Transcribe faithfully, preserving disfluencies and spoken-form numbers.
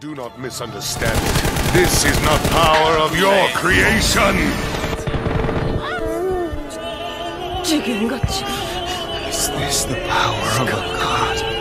Do not misunderstand it. This is not power of your creation! Is this the power of a god?